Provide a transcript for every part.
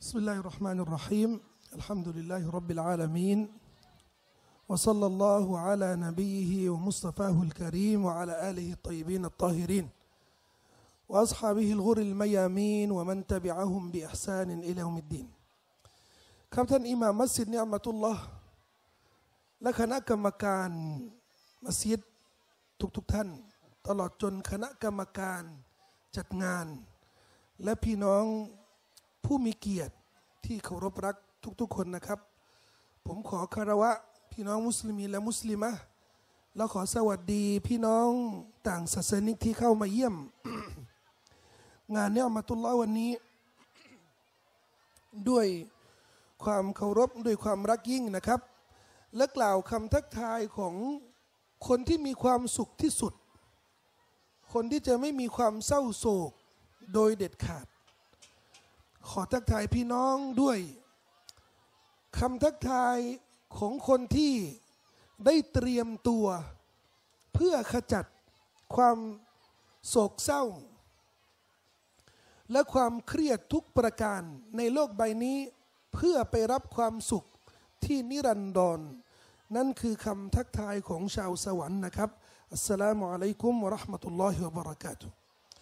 بسم الله الرحمن الرحيم الحمد لله رب العالمين وصلى الله على نبيه ومصطفاه الكريم وعلى آله الطيبين الطاهرين وأصحابه الغر الميامين ومن تبعهم بإحسان إلى يوم الدين ครับท่านอิหม่ามมัสยิดเนียมะตุลลอฮ์และคณะกรรมการมัสยิดทุกท่านตลอดจนคณะกรรมการจัดงานและพี่น้องผู้มีเกียรติที่เคารพรักทุกคนนะครับผมขอคารวะพี่น้องมุสลิมีและมุสลิมะและขอสวัสดีพี่น้องต่างศาสนิกที่เข้ามาเยี่ยม งานเนียมะตุลลอฮ์วันนี้ด้วยความเคารพด้วยความรักยิ่งนะครับและกล่าวคำทักทายของคนที่มีความสุขที่สุดคนที่จะไม่มีความเศร้าโศกโดยเด็ดขาดขอทักทายพี่น้องด้วยคำทักทายของคนที่ได้เตรียมตัวเพื่อขจัดความโศกเศร้าและความเครียดทุกประการในโลกใบนี้เพื่อไปรับความสุขที่นิรันดรนั่นคือคำทักทายของชาวสวรรค์นะครับอัสสลามุอะลัยกุมวะเราะห์มะตุลลอฮิวะบะเราะกาตุฮ์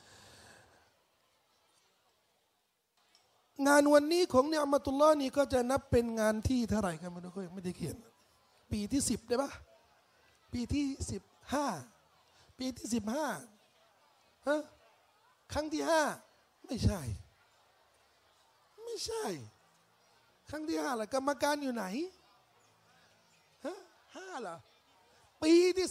งานวันนี้ของเนียมะตุลลอฮ์นี่ก็จะนับเป็นงานที่เท่าไหร่กันไม่รู้ก็ไม่ได้เขียนปีที่10ได้ปะปีที่15ปีที่15ฮะครั้งที่5ไม่ใช่ครั้งที่5ล่ะกรรมการอยู่ไหนฮะ5เหรอปีที่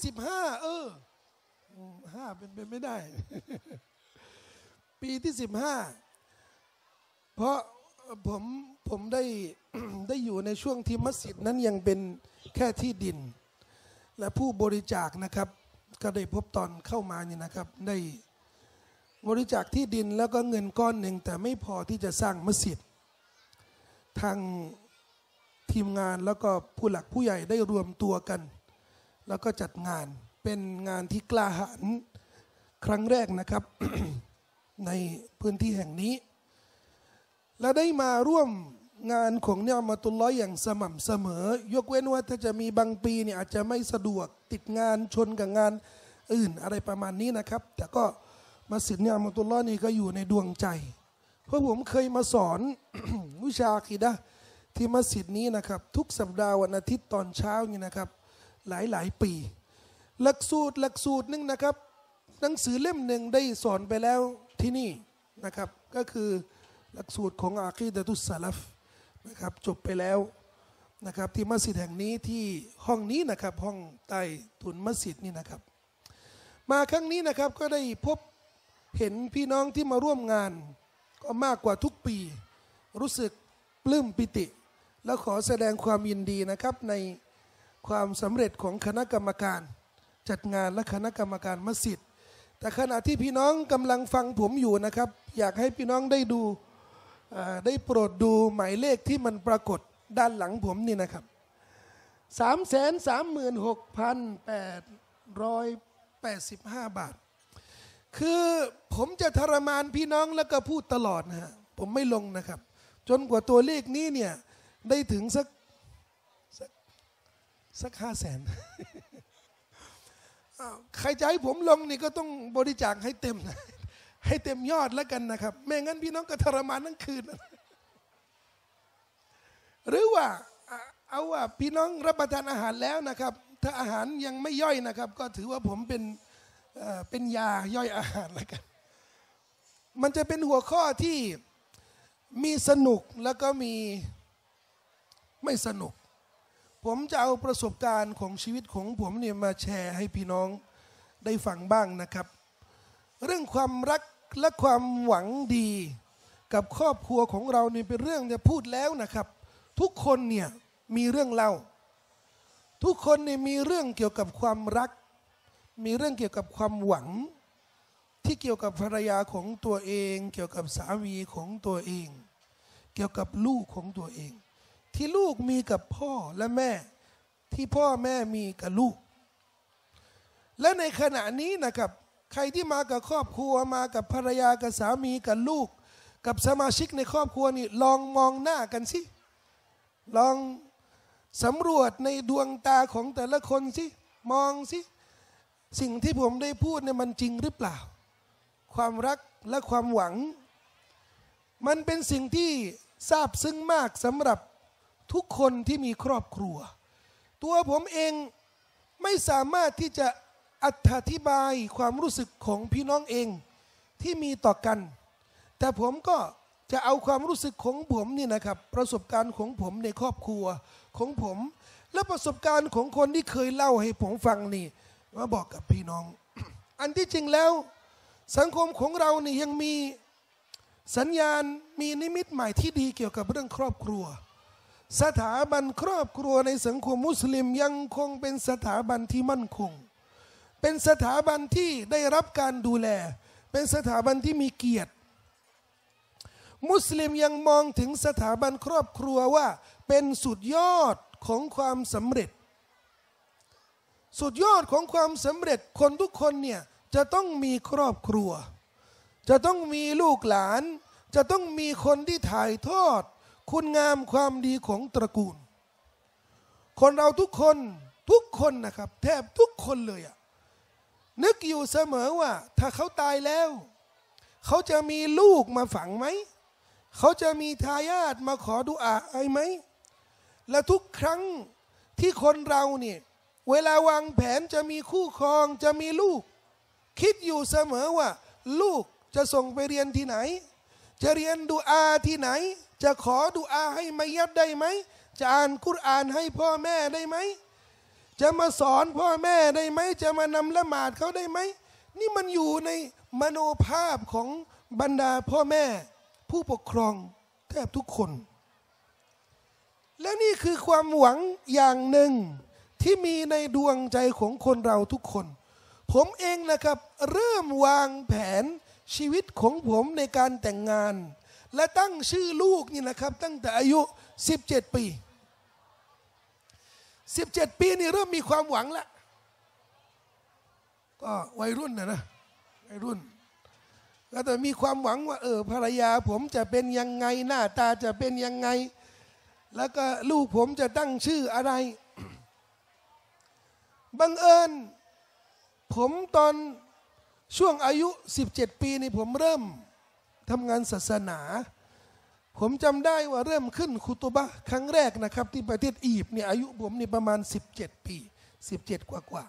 155เป็นไม่ได้ ปีที่15เพราะผมได้ ได้อยู่ในช่วงที่มัสยิดนั้นยังเป็นแค่ที่ดินและผู้บริจาคนะครับก็ได้พบตอนเข้ามานี่นะครับได้บริจาคที่ดินแล้วก็เงินก้อนหนึ่งแต่ไม่พอที่จะสร้างมัสยิดทางทีมงานแล้วก็ผู้หลักผู้ใหญ่ได้รวมตัวกันแล้วก็จัดงานเป็นงานที่กล้าหาญครั้งแรกนะครับ ในพื้นที่แห่งนี้และได้มาร่วมงานของเนียมะตุลลอฮ์อย่างสม่ำเสมอยกเว้นว่าถ้าจะมีบางปีเนี่ยอาจจะไม่สะดวกติดงานชนกับงานอื่นอะไรประมาณนี้นะครับแต่ก็มัสยิดเนียมะตุลลอฮ์นี่ก็อยู่ในดวงใจเพราะผมเคยมาสอน วิชาอะกีดะห์ที่มัสยิดนี้นะครับทุกสัปดาห์วันอาทิตย์ตอนเช้านี่นะครับหลายปีหลักสูตรนึงนะครับหนังสือเล่มหนึ่งได้สอนไปแล้วที่นี่นะครับก็คือหลักสูตรของอะกีดะตุสซะลัฟนะครับจบไปแล้วนะครับที่มัสยิดแห่งนี้ที่ห้องนี้นะครับห้องใต้ถุนมัสยิดนี่นะครับมาครั้งนี้นะครับก็ได้พบเห็นพี่น้องที่มาร่วมงานก็มากกว่าทุกปีรู้สึกปลื้มปิติและขอแสดงความยินดีนะครับในความสำเร็จของคณะกรรมการจัดงานและคณะกรรมการมัสยิดแต่ขณะที่พี่น้องกำลังฟังผมอยู่นะครับอยากให้พี่น้องได้ดูได้โปรดดูหมายเลขที่มันปรากฏด้านหลังผมนี่นะครับ336,885 บาทคือผมจะทรมานพี่น้องแล้วก็พูดตลอดนะฮะผมไม่ลงนะครับจนกว่าตัวเลขนี้เนี่ยได้ถึงสัก500,000 ใครจะให้ผมลงนี่ก็ต้องบริจาคให้เต็มนะให้เต็มยอดแล้วกันนะครับไม่งั้นพี่น้องก็ทรมานทั้งคืนหรือว่าเอาว่าพี่น้องรับประทานอาหารแล้วนะครับถ้าอาหารยังไม่ย่อยนะครับก็ถือว่าผมเป็นยาย่อยอาหารแล้วกันมันจะเป็นหัวข้อที่มีสนุกแล้วก็มีไม่สนุกผมจะเอาประสบการณ์ของชีวิตของผมเนี่ยมาแชร์ให้พี่น้องได้ฟังบ้างนะครับเรื่องความรักและความหวังดีกับครอบครัวของเราเนี่ยเป็นเรื่องจะพูดแล้วนะครับทุกคนเนี่ยมีเรื่องเล่าทุกคนเนี่ยมีเรื่องเกี่ยวกับความรักมีเรื่องเกี่ยวกับความหวังที่เกี่ยวกับภรรยาของตัวเองเกี่ยวกับสามีของตัวเองเกี่ยวกับลูกของตัวเองที่ลูกมีกับพ่อและแม่ที่พ่อแม่มีกับลูกและในขณะนี้นะครับ ใครที่มากับครอบครัวมากับภรรยากับสามีกับลูกกับสมาชิกในครอบครัวนี่ลองมองหน้ากันสิลองสำรวจในดวงตาของแต่ละคนสิมองสิสิ่งที่ผมได้พูดเนี่ยมันจริงหรือเปล่าความรักและความหวังมันเป็นสิ่งที่ซาบซึ้งมากสำหรับทุกคนที่มีครอบครัวตัวผมเองไม่สามารถที่จะอธิบายความรู้สึกของพี่น้องเองที่มีต่อกันแต่ผมก็จะเอาความรู้สึกของผมนี่นะครับประสบการณ์ของผมในครอบครัวของผมและประสบการณ์ของคนที่เคยเล่าให้ผมฟังนี่มาบอกกับพี่น้อง อันที่จริงแล้วสังคมของเรานี่ยังมีสัญญาณมีนิมิตใหม่ที่ดีเกี่ยวกับเรื่องครอบครัวสถาบันครอบครัวในสังคมมุสลิมยังคงเป็นสถาบันที่มั่นคงเป็นสถาบันที่ได้รับการดูแลเป็นสถาบันที่มีเกียรติมุสลิมยังมองถึงสถาบันครอบครัวว่าเป็นสุดยอดของความสำเร็จสุดยอดของความสำเร็จคนทุกคนเนี่ยจะต้องมีครอบครัวจะต้องมีลูกหลานจะต้องมีคนที่ถ่ายทอดคุณงามความดีของตระกูลคนเราทุกคนนะครับแทบทุกคนเลยอะนึกอยู่เสมอว่าถ้าเขาตายแล้วเขาจะมีลูกมาฝังไหมเขาจะมีทายาทมาขอดุอาไหมและทุกครั้งที่คนเราเนี่ยเวลาวางแผนจะมีคู่ครองจะมีลูกคิดอยู่เสมอว่าลูกจะส่งไปเรียนที่ไหนจะเรียนดุอาที่ไหนจะขอดุอาให้มัยยัดได้ไหมจะอ่านกุรอานให้พ่อแม่ได้ไหมจะมาสอนพ่อแม่ได้ไหมจะมานำละหมาดเขาได้ไหมนี่มันอยู่ในมโนภาพของบรรดาพ่อแม่ผู้ปกครองแทบทุกคนและนี่คือความหวังอย่างหนึ่งที่มีในดวงใจของคนเราทุกคนผมเองนะครับเริ่มวางแผนชีวิตของผมในการแต่งงานและตั้งชื่อลูกนี่นะครับตั้งแต่อายุ17 ปี17 ปีนี่เริ่มมีความหวังแล้วก็วัยรุ่นนะวัยรุ่นก็แต่มีความหวังว่าภรรยาผมจะเป็นยังไงหน้าตาจะเป็นยังไงแล้วก็ลูกผมจะตั้งชื่ออะไรบังเอิญผมตอนช่วงอายุ17 ปีนี่ผมเริ่มทำงานศาสนาผมจำได้ว่าเริ่มขึ้นคุตุบะห์ครั้งแรกนะครับที่ประเทศอียิปต์เนี่ยอายุผมนี่ประมาณ17 ปี17กว่า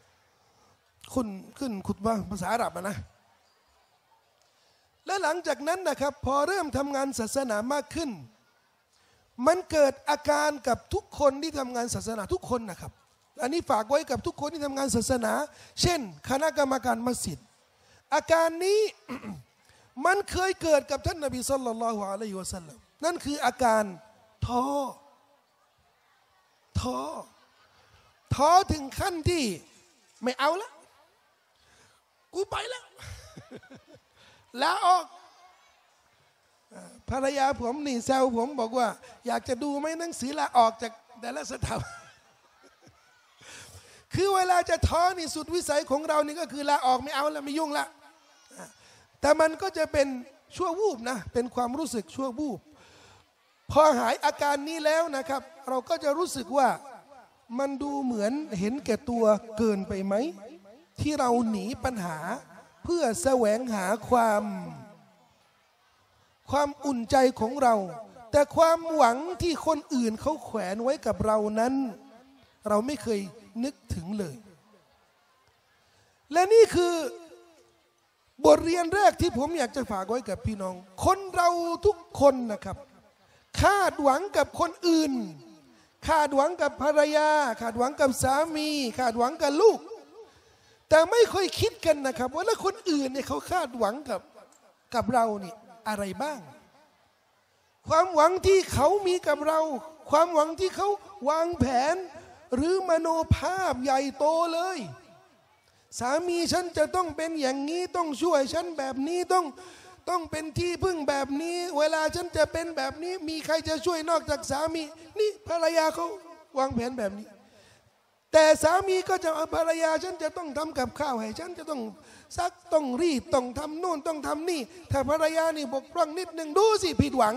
ขึ้นคุตุบะห์ภาษาอาหรับนะและหลังจากนั้นนะครับพอเริ่มทำงานศาสนามากขึ้นมันเกิดอาการกับทุกคนที่ทำงานศาสนาทุกคนนะครับอันนี้ฝากไว้กับทุกคนที่ทำงานศาสนาเช่นคณะกรรมการมัสยิดอาการนี้ มันเคยเกิดกับท่านนบีศ็อลลัลลอฮุอะลัยฮิวะซัลลัมนั่นคืออาการท้อถึงขั้นที่ไม่เอาละกูไปแล้วลาออกภรรยาผมนี่แซวผมบอกว่าอยากจะดูไหมหนังสือลาออกจากแต่ละสถาบันคือเวลาจะท้อนี่สุดวิสัยของเรานี่ก็คือลาออกไม่เอาแล้วไม่ยุ่งละแต่มันก็จะเป็นชั่ววูบนะเป็นความรู้สึกชั่ววูบพอหายอาการนี้แล้วนะครับเราก็จะรู้สึกว่ามันดูเหมือนเห็นแก่ตัวเกินไปไหมที่เราหนีปัญหาเพื่อแสวงหาความอุ่นใจของเราแต่ความหวังที่คนอื่นเขาแขวนไว้กับเรานั้นเราไม่เคยนึกถึงเลยและนี่คือบทเรียนแรกที่ผมอยากจะฝากไว้กับพี่น้องคนเราทุกคนนะครับคาดหวังกับคนอื่นคาดหวังกับภรรยาคาดหวังกับสามีคาดหวังกับลูกแต่ไม่ค่อยคิดกันนะครับว่าแล้วคนอื่นเนี่ยเขาคาดหวังกับเรานี่อะไรบ้างความหวังที่เขามีกับเราความหวังที่เขาวางแผนหรือมโนภาพใหญ่โตเลยสามีฉันจะต้องเป็นอย่างนี้ต้องช่วยฉันแบบนี้ต้องเป็นที่พึ่งแบบนี้เวลาฉันจะเป็นแบบนี้มีใครจะช่วยนอกจากสามีนี่ภรรยาเขาวางแผนแบบนี้แต่สามีก็จะภรรยาฉันจะต้องทำกับข้าวให้ฉันจะต้องซักต้องรีดต้องทำโน่นต้องทำนี่ถ้าภรรยานี่บกพร่องนิดนึงดูสิผิดหวัง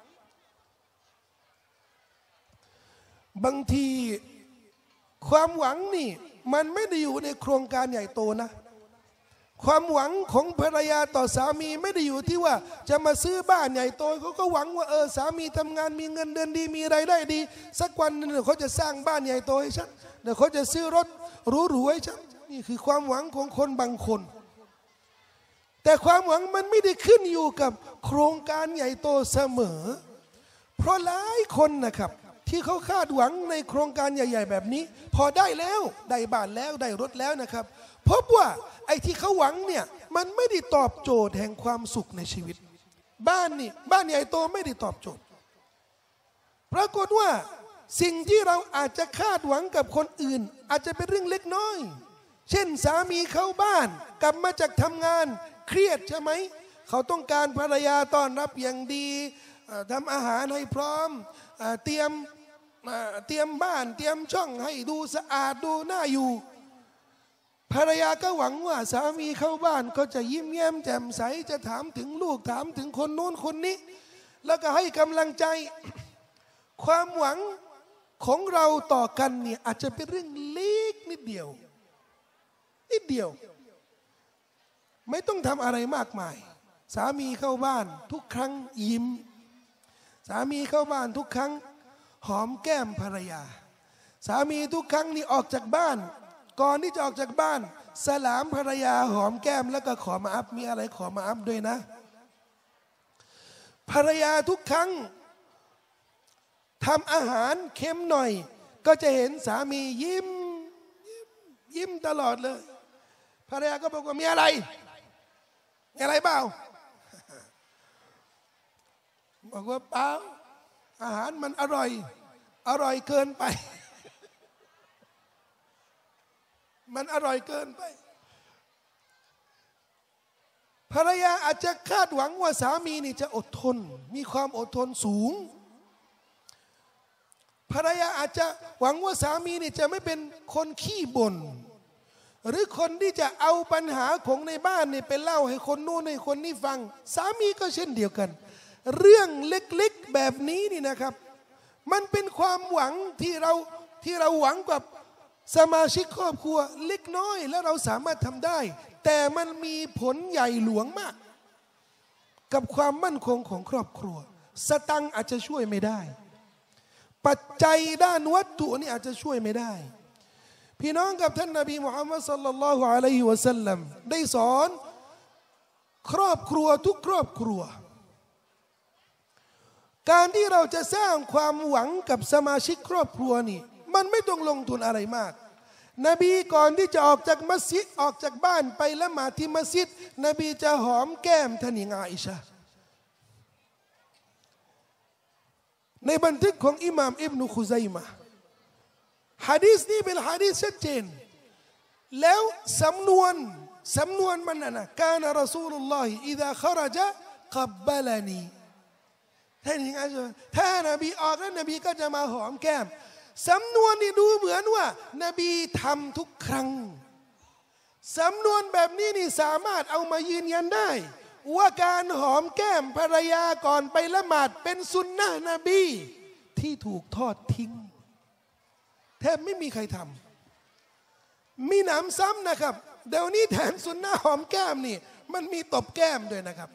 บางทีความหวังนี่มันไม่ได้อยู่ในโครงการใหญ่โตนะความหวังของภรรยาต่อสามีไม่ได้อยู่ที่ว่าจะมาซื้อบ้านใหญ่โตเขาก็หวังว่าสามีทำงานมีเงินเดือนดีมีรายได้ดีสักวันนึงเขาจะสร้างบ้านใหญ่โตให้ฉันเดี๋ยวเขาจะซื้อรถหรูๆให้ฉันนี่คือความหวังของคนบางคนแต่ความหวังมันไม่ได้ขึ้นอยู่กับโครงการใหญ่โตเสมอเพราะหลายคนนะครับที่เขาคาดหวังในโครงการใหญ่ๆแบบนี้พอได้แล้วได้บ้านแล้วได้รถแล้วนะครับพบว่าไอ้ที่เขาหวังเนี่ยมันไม่ได้ตอบโจทย์แห่งความสุขในชีวิตบ้านใหญ่โตไม่ได้ตอบโจทย์ปรากฏว่าสิ่งที่เราอาจจะคาดหวังกับคนอื่นอาจจะเป็นเรื่องเล็กน้อยเช่นสามีเข้าบ้านกลับมาจากทำงานเครียดใช่ไหมเขาต้องการภรรยาต้อนรับอย่างดีทำอาหารให้พร้อมเตรียมบ้านเตรียมช่องให้ดูสะอาดดูน่าอยู่ภรรยาก็หวังว่าสามีเข้าบ้านก็จะยิ้มแย้มแจ่มใสจะถามถึงลูกถามถึงคนโน้นคนนี้แล้วก็ให้กำลังใจความหวังของเราต่อกันเนี่ยอาจจะเป็นเรื่องเล็กนิดเดียวไม่ต้องทำอะไรมากมายสามีเข้าบ้านทุกครั้งยิ้มสามีเข้าบ้านทุกครั้งหอมแก้มภรรยาสามีทุกครั้งนี่ออกจากบ้านก่อนที่จะออกจากบ้านสลามภรรยาหอมแก้มแล้วก็ขอมาอัพมีอะไรขอมาอัพด้วยนะภรรยาทุกครั้งทำอาหารเค็มหน่อยก็จะเห็นสามียิ้มตลอดเลยภรรยาก็บอกว่ามีอะไรเปล่าบอกว่าเปล่าอาหารมันอร่อยเกินไปมันอร่อยเกินไปภรรยาอาจจะคาดหวังว่าสามีนี่จะอดทนมีความอดทนสูงภรรยาอาจจะหวังว่าสามีนี่จะไม่เป็นคนขี้บ่นหรือคนที่จะเอาปัญหาของในบ้านนี่ไปเล่าให้คนนู้นให้คนนี้ฟังสามีก็เช่นเดียวกันเรื่องเล็กๆแบบนี้นี่นะครับมันเป็นความหวังที่เราหวังกับสมาชิกครอบครัวเล็กน้อยแล้วเราสามารถทำได้แต่มันมีผลใหญ่หลวงมากกับความมั่นคงของครอบครัวสตังค์อาจจะช่วยไม่ได้ปัจจัยด้านวัตถุนี่อาจจะช่วยไม่ได้พี่น้องกับท่านนบีมุฮัมมัดศ็อลลัลลอฮุอะลัยฮิวะซัลลัมได้สอนครอบครัวทุกครอบครัวการที่เราจะสร้างความหวังกับสมาชิกครอบครัวนี่มันไม่ต้องลงทุนอะไรมากนบีก่อนที่จะออกจากมัสยิดออกจากบ้านไปละหมาดที่มัสยิดนบีจะหอมแก้มท่านหญิงอาอิชะห์ในบันทึกของอิหม่ามอิบนุคุซัยมะห์หะดีษนี้เป็นหะดีษชัดเจนแล้วสำนวนมันนะกานรอซูลุลลอฮิอิซาคอรจะกับบัลนีท่านหญิงอาอิชะห์ถ้านบีออกแล้วนบีก็จะมาหอมแก้มสำนวนนี่ดูเหมือนว่านบีทำทุกครั้งสำนวนแบบนี้นี่สามารถเอามายืนยันได้ว่าการหอมแก้มภรรยาก่อนไปละหมาดเป็นสุนนะนบีที่ถูกทอดทิ้งแทบไม่มีใครทำมีหนำซ้ำนะครับเดี๋ยวนี้แถมสุนนะหอมแก้มนี่มันมีตบแก้มด้วยนะครับ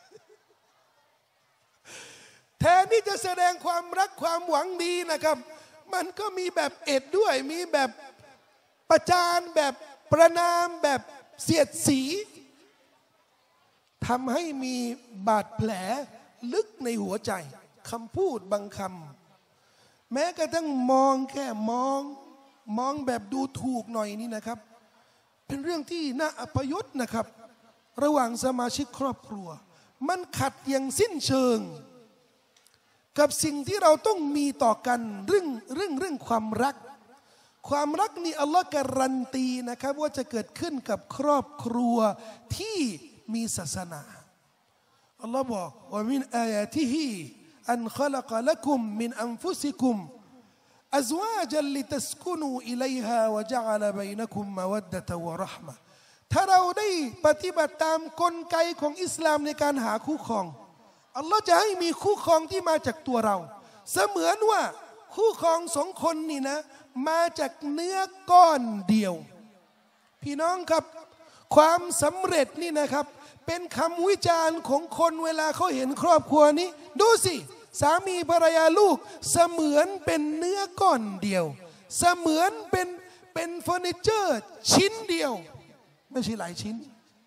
แทนที่จะแสดงความรักความหวังดีนะครับมันก็มีแบบเอ็ดด้วยมีแบบประจานแบบประนามแบบเสียดสีทำให้มีบาดแผลลึกในหัวใจคำพูดบางคำแม้กระทั่งมองแค่มองแบบดูถูกหน่อยนี่นะครับเป็นเรื่องที่น่าอัปยศนะครับระหว่างสมาชิกครอบครัวมันขัดอย่างสิ้นเชิงกับสิ่งที่เราต้องมีต่อกันเรื่องความรักนี่อัลลอฮ์การันตีนะครับว่าจะเกิดขึ้นกับครอบครัวที่มีศาสนาอัลลอฮ์บอกว่ามินอายาติฮิอันขลักละกุมมินอันฟุซิกุมอัซวาจัลลิตัสกุนูอิลัยฮาวะจะอัลบัยนะกุมมะวัดดะตะวะเราะห์มะห์ถ้าเราได้ปฏิบัติตามกลไกของอิสลามในการหาคู่ครองอัลลอฮ์จะให้มีคู่ครองที่มาจากตัวเราเสมือนว่าคู่ครองสองคนนี่นะมาจากเนื้อก้อนเดียวพี่น้องครับความสำเร็จนี่นะครับเป็นคำวิจารณ์ของคนเวลาเขาเห็นครอบครัวนี้ดูสิสามีภรรยาลูกเสมือนเป็นเนื้อก้อนเดียวเสมือนเป็นเฟอร์นิเจอร์ชิ้นเดียวไม่ใช่หลายชิ้น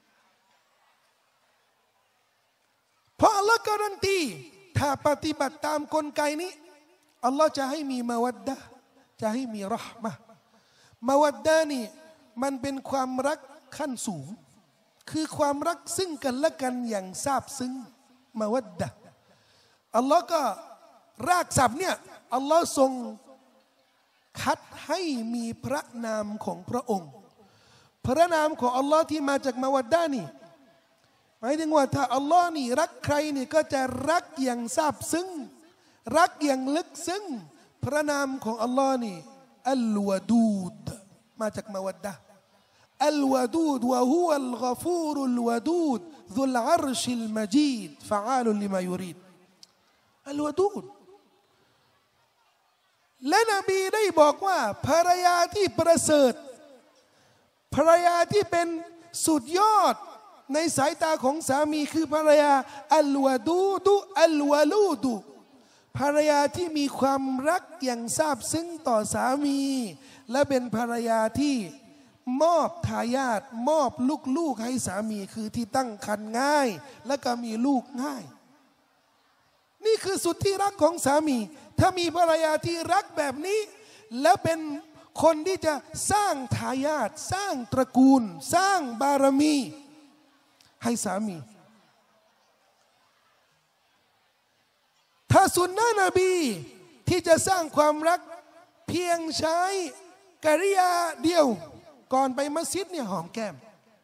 เพราะอัลลอฮ์การันตีถ้าปฏิบัติตามกลไกนี้อัลลอฮ์จะให้มีมะวัดดะห์จะให้มีเราะห์มะห์มะวัดดะห์นี่มันเป็นความรักขั้นสูงคือความรักซึ่งกันและกันอย่างซาบซึ้งมะวัดดะห์อัลลอฮ์ก็รากศัพท์เนี่ยอัลลอฮ์ทรงคัดให้มีพระนามของพระองค์พระนามของอัลลอฮ์ที่มาจากมะวัดดะห์นี่หมายถึงว่าถ้าอัลลอฮ์นี่รักใครนี่ก็จะรักอย่างซาบซึ้งรักอย่างลึกซึ้งพระนามของอัลลอฮ์นี่อัลวะดูดมาจากมะวัดดะห์อัลวะดูดวะฮุวัลฆอฟูรุลวะดูดซุลอัรชิลมะจีดฟะอาลุลิมายุรีดอัลวะดูดและนบีได้บอกว่าภรรยาที่ประเสริฐภรรยาที่เป็นสุดยอดในสายตาของสามีคือภรรยาอัลวะดูดุอัลวะลูดุภรรยาที่มีความรักอย่างซาบซึ้งต่อสามีและเป็นภรรยาที่มอบทายาทมอบลูกๆให้สามีคือที่ตั้งครรภ์ง่ายและก็มีลูกง่ายนี่คือสุดที่รักของสามีถ้ามีภรรยาที่รักแบบนี้และเป็นคนที่จะสร้างทายาทสร้างตระกูลสร้างบารมีให้สามีถ้าสุนนะนบีที่จะสร้างความรักเพียงใช้กริยาเดียวก่อนไปมัสยิดเนี่ยหอมแก้ม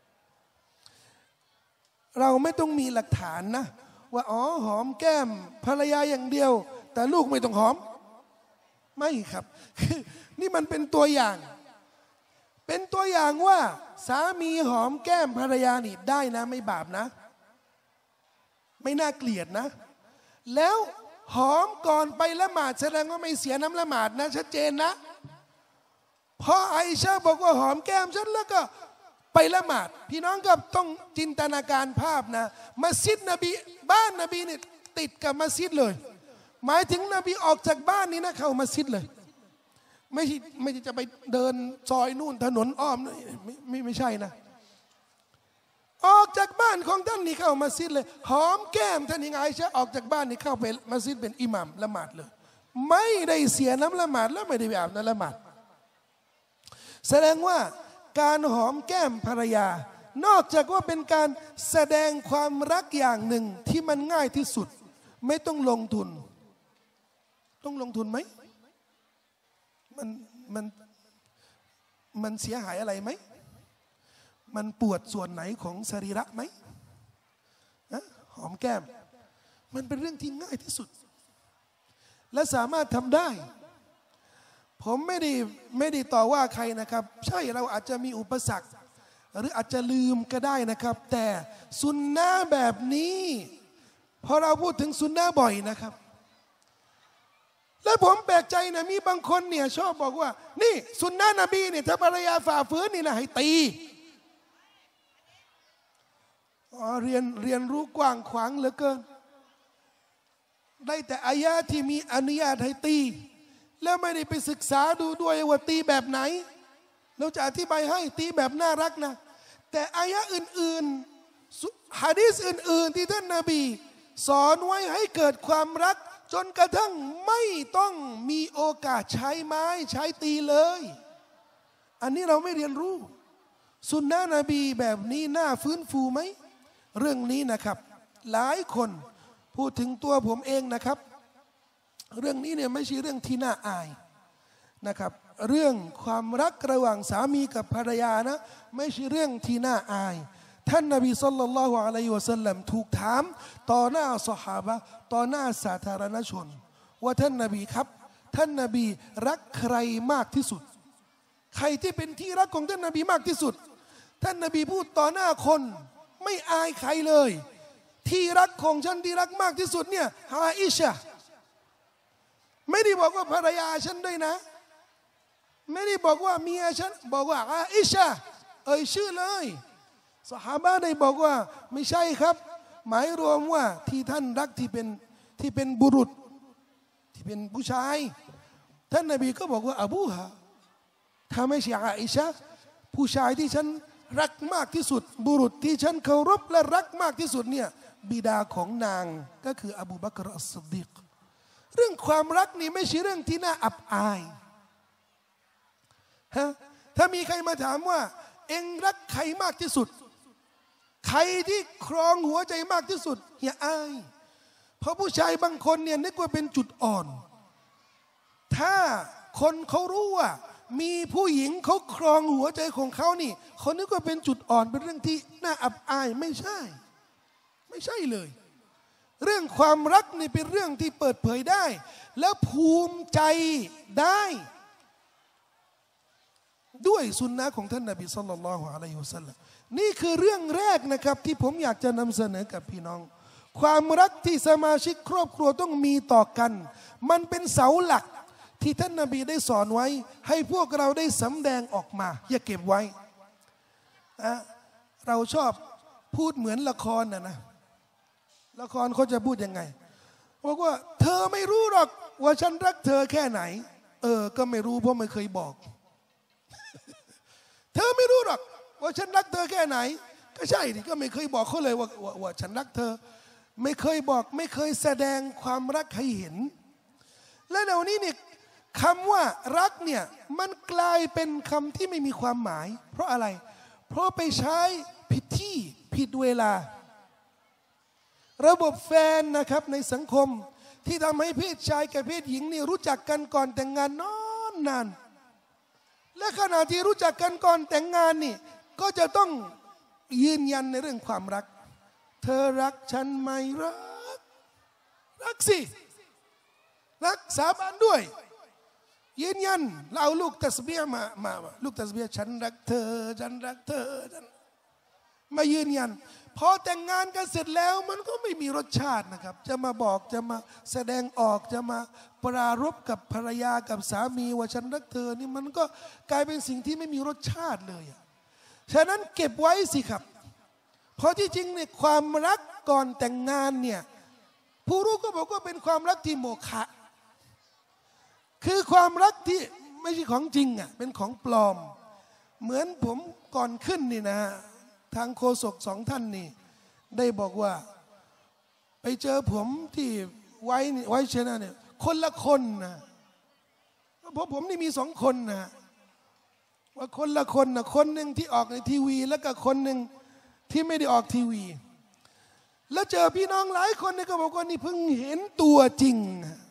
เราไม่ต้องมีหลักฐานนะว่าอ๋อหอมแก้มภรรยาอย่างเดียวแต่ลูกไม่ต้องหอมไม่ครับนี่มันเป็นตัวอย่างเป็นตัวอย่างว่าสามีหอมแก้มภรรยานี่ได้นะไม่บาปนะไม่น่าเกลียดนะแล้วหอมก่อนไปละหมาดแสดงว่าไม่เสียน้ำละหมาดนะชัดเจนนะเพราะไอชาบอกว่าหอมแก้มฉันแล้วก็ไปละหมาดพี่น้องก็ต้องจินตนาการภาพนะมัสยิดนบีบ้านนบีเนี่ยติดกับมัสยิดเลยหมายถึงนบีออกจากบ้านนี้นะเข้ามัสยิดเลยไม่ใช่จะไปเดินซอยนู่นถนนอ้อมไม่ใช่นะออกจากบ้านของท่านนี่เข้ามัสยิดเลยหอมแก้มท่านยังไงใช่ออกจากบ้านนี่เข้าไปมัสยิดเป็นอิหมัมละหมาดเลยไม่ได้เสียน้ำละหมาดและไม่ได้ไปอาบน้ำละหมาดแสดงว่าการหอมแก้มภรรยานอกจากว่าเป็นการแสดงความรักอย่างหนึ่งที่มันง่ายที่สุดไม่ต้องลงทุนต้องลงทุนไหมมันเสียหายอะไรไหมมันปวดส่วนไหนของสรีระไหมหอมแก้มมันเป็นเรื่องที่ง่ายที่สุดและสามารถทำได้ผมไม่ได้ต่อว่าใครนะครับใช่เราอาจจะมีอุปสรรคหรืออาจจะลืมก็ได้นะครับแต่สุนนะแบบนี้พอเราพูดถึงสุนนะบ่อยนะครับและผมแปลกใจนะมีบางคนเนี่ยชอบบอกว่านี่สุนนะนบีเนี่ยถ้าภรรยาฝ่าฝืนนี่นะให้ตีเรียนรู้กว้างขวางเหลือเกินได้แต่อายะที่มีอนุญาตให้ตีแล้วไม่ได้ไปศึกษาดูด้วยว่าตีแบบไหนเราจะอธิบายให้ตีแบบน่ารักนะแต่อายะอื่นๆหะดีษอื่นๆที่ท่านนบีสอนไว้ให้เกิดความรักจนกระทั่งไม่ต้องมีโอกาสใช้ไม้ใช้ตีเลยอันนี้เราไม่เรียนรู้สุนนะนบีแบบนี้น่าฟื้นฟูไหมเรื่องนี้นะครับหลายคนพูดถึงตัวผมเองนะครับเรื่องนี้เนี่ยไม่ใช่เรื่องที่น่าอายนะครับเรื่องความรักระหว่างสามีกับภรรยานะไม่ใช่เรื่องที่น่าอายท่านนบีศ็อลลัลลอฮุอะลัยฮิวะซัลลัมถูกถามต่อหน้าซอฮาบะห์ต่อหน้าสาธารณชนว่าท่านนบีครับท่านนบีรักใครมากที่สุดใครที่เป็นที่รักของท่านนบีมากที่สุดท่านนบีพูดต่อหน้าคนไม่อายใครเลยที่รักของฉันที่รักมากที่สุดเนี่ยอาอิชะไม่ได้บอกว่าภรรยาฉันด้วยนะไม่ได้บอกว่าเมียฉันบอกว่าอาอิชะชื่อเลยซอฮาบะห์ได้บอกว่าไม่ใช่ครับหมายรวมว่าที่ท่านรักที่เป็นบุรุษที่เป็นผู้ชายท่านนบีก็บอกว่าอบูฮะถ้าไม่ใช่อาอิชะผู้ชายที่ฉันรักมากที่สุดบุรุษที่ฉันเคารพและรักมากที่สุดเนี่ยบิดาของนางก็คืออบูบักรอัสซิดดีกเรื่องความรักนี่ไม่ใช่เรื่องที่น่าอับอายฮะถ้ามีใครมาถามว่าเอ็งรักใครมากที่สุดใครที่ครองหัวใจมากที่สุดอย่าอายเพราะผู้ชายบางคนเนี่ยนึกว่าเป็นจุดอ่อนถ้าคนเขารู้ว่ามีผู้หญิงเขาครองหัวใจของเขานี่เขานึกว่าเป็นจุดอ่อนเป็นเรื่องที่น่าอับอายไม่ใช่เลยเรื่องความรักนี่เป็นเรื่องที่เปิดเผยได้แล้วภูมิใจได้ด้วยสุนนะของท่านนบีศ็อลลัลลอฮุอะลัยฮิวะซัลลัมนี่คือเรื่องแรกนะครับที่ผมอยากจะนำเสนอกับพี่น้องความรักที่สมาชิกครอบครัวต้องมีต่อกันมันเป็นเสาหลักที่ท่านนบีได้สอนไว้ให้พวกเราได้สำแดงออกมาอย่าเก็บไว้เราชอบพูดเหมือนละครนะละครเขาจะพูดยังไงบอกว่าเธอไม่รู้หรอกว่าฉันรักเธอแค่ไหนก็ไม่รู้เพราะไม่เคยบอกเธอไม่รู้หรอกว่าฉันรักเธอแค่ไหนก็ใช่ดิก็ไม่เคยบอกเขาเลยว่าฉันรักเธอไม่เคยบอกไม่เคยแสดงความรักให้เห็นและเดี๋ยวนี้เนี่ยคำว่ารักเนี่ยมันกลายเป็นคำที่ไม่มีความหมายเพราะอะไรเพราะไปใช้ผิดที่ผิดเวลาระบบแฟนนะครับในสังคมที่ทำให้เพศชายกับเพศหญิงนี่รู้จักกันก่อนแต่งงานนานและขณะที่รู้จักกันก่อนแต่งงานนี่ก็จะต้องยืนยันในเรื่องความรักเธอรักฉันไหมรักสิรักสาบานด้วยยืนยันเราเอาลูกตัสบีฮ์มาลูกตัสบีฮ์ฉันรักเธอฉันรักเธอมายืนยันพอแต่งงานกันเสร็จแล้วมันก็ไม่มีรสชาตินะครับจะมาบอกจะมาแสดงออกจะมาปรารภกับภรรยากับสามีว่าฉันรักเธอนี่มันก็กลายเป็นสิ่งที่ไม่มีรสชาติเลยฉะนั้นเก็บไว้สิครับเพราะที่จริงเนี่ยความรักก่อนแต่งงานเนี่ยผู้รู้ก็บอกว่าเป็นความรักที่โมฆะคือความรักที่ไม่ใช่ของจริงเป็นของปลอมเหมือนผมก่อนขึ้นนี่นะทางโฆษกสองท่านนี่ได้บอกว่าไปเจอผมที่ไว้เชนะเนี่ยคนละคนนะเพราะผมนี่มีสองคนนะว่าคนละคนนะคนหนึ่งที่ออกในทีวีแล้วก็คนหนึ่งที่ไม่ได้ออกทีวีแล้วเจอพี่น้องหลายคนเนี่ยก็บอกว่านี่เพิ่งเห็นตัวจริง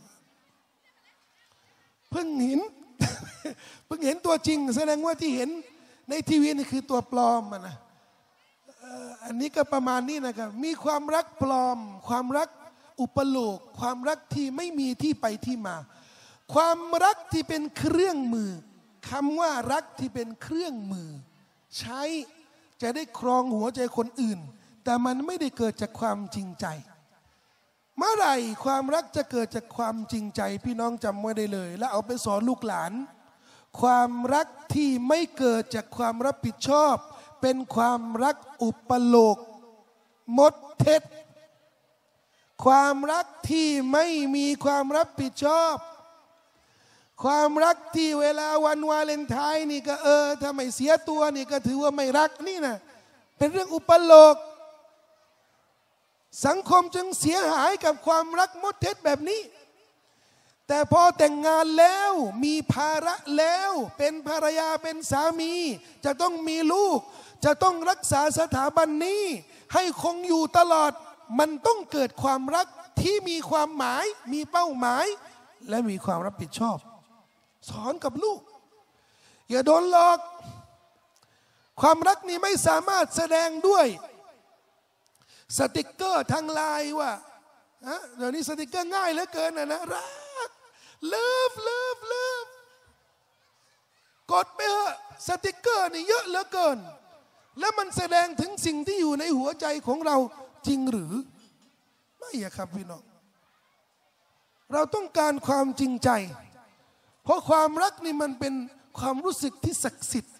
เพิ่งเห็นตัวจริงแสดงว่าที่เห็นในทีวีนี่คือตัวปลอมนะอันนี้ก็ประมาณนี้นะครับมีความรักปลอมความรักอุปโลกความรักที่ไม่มีที่ไปที่มาความรักที่เป็นเครื่องมือคำว่ารักที่เป็นเครื่องมือใช้จะได้ครองหัวใจคนอื่นแต่มันไม่ได้เกิดจากความจริงใจเมื่อไหร่ความรักจะเกิดจากความจริงใจพี่น้องจำไว้ได้เลยแล้วเอาไปสอนลูกหลานความรักที่ไม่เกิดจากความรับผิดชอบเป็นความรักอุปโลกมดเท็จความรักที่ไม่มีความรับผิดชอบความรักที่เวลาวันวาเลนไทน์นี่ก็ถ้าไม่เสียตัวนี่ก็ถือว่าไม่รักนี่นะเป็นเรื่องอุปโลกสังคมจึงเสียหายกับความรักมดเท็จแบบนี้แต่พอแต่งงานแล้วมีภาระแล้วเป็นภรรยาเป็นสามีจะต้องมีลูกจะต้องรักษาสถาบันนี้ให้คงอยู่ตลอดมันต้องเกิดความรักที่มีความหมายมีเป้าหมายและมีความรับผิดชอบสอนกับลูกอย่าโดนหลอกความรักนี้ไม่สามารถแสดงด้วยสติกเกอร์ทางไลน์ว่าเดี๋ยวนี้สติกเกอร์ง่ายเหลือเกินนะรักเลิฟกดไปเถอะสติกเกอร์นี่เยอะเหลือเกินแล้วมันแสดงถึงสิ่งที่อยู่ในหัวใจของเราจริงหรือไม่อะครับพี่น้องเราต้องการความจริงใจเพราะความรักนี่มันเป็นความรู้สึกที่ศักดิ์สิทธิ์